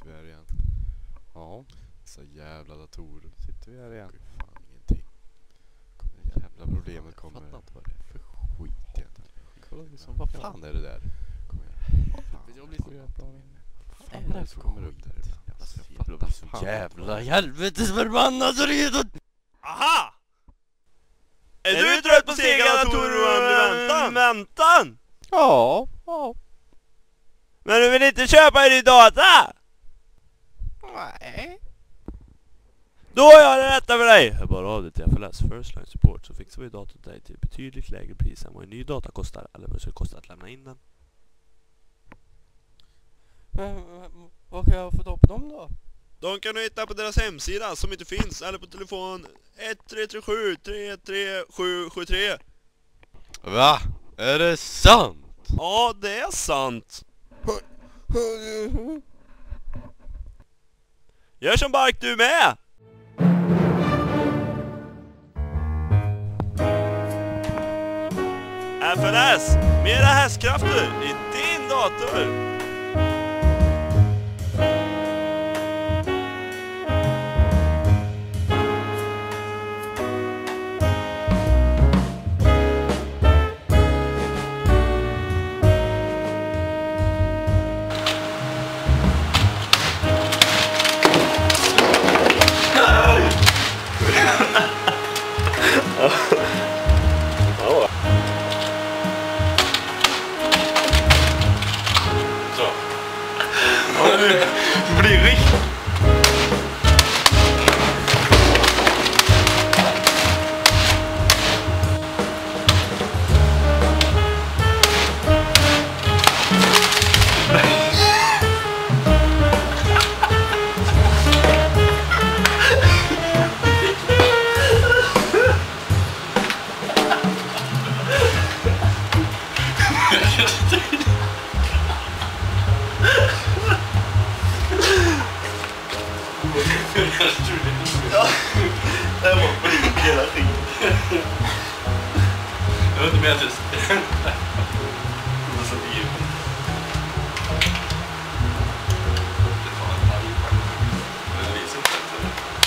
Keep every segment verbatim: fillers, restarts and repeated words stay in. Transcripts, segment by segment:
sitter vi här igen. Ja, Så jävla datorer. sitter vi här igen. Det är fan ingenting. Det jävla problemet kommer. Jag fattar inte vad det är för skit egentligen. Kolla liksom, vad fan är det där? Kom igen. Fan, Jag blir så vad jävla... Vad fan är det som kommer upp där? Alltså, Jag jag fattar fattar fan. jävla helvetes förbannat redan! Aha! Är du trött på sega datorer under väntan? Väntan? Ja, ja. Men du vill inte köpa en ny data? Nej. Då har jag det rätta för dig! Hör bara av dig till F L S First Line Support så fixar vi datorn till dig till betydligt lägre pris än vad en ny data kostar eller vad det skulle kosta att lämna in den. Men, men vad kan jag få tag på dem då? De kan du hitta på deras hemsida som inte finns eller på telefon ett tre tre sju tre tre sju sju tre. Va? Är det sant? Ja, det är sant. Gör som Bark du med! F L S, mera hästkrafter i din dator! Det blir riktigt. Ja, det var på riktigt hela skiten. Jag vet inte mer tills. Det satt i djup. Det är fan en arg. Men det visar inte ens.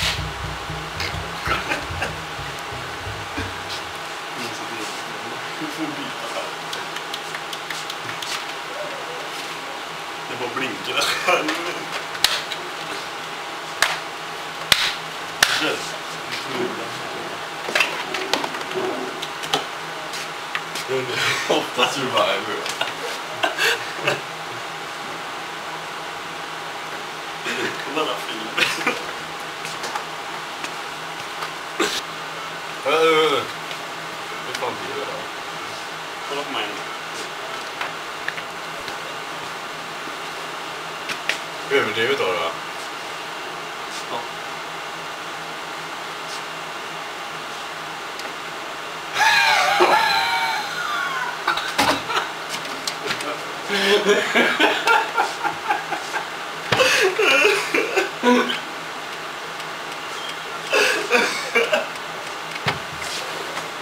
Det satt i djup. Du får byta här. Det bara blinkar. Yes. Åtta survivor. Kolla den filmen. Hur fan blir det då? Kolla på mig. Överdrivet då då? Ja.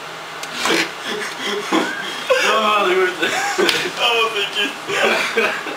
Ja, det går inte. Ja, vad fick jag?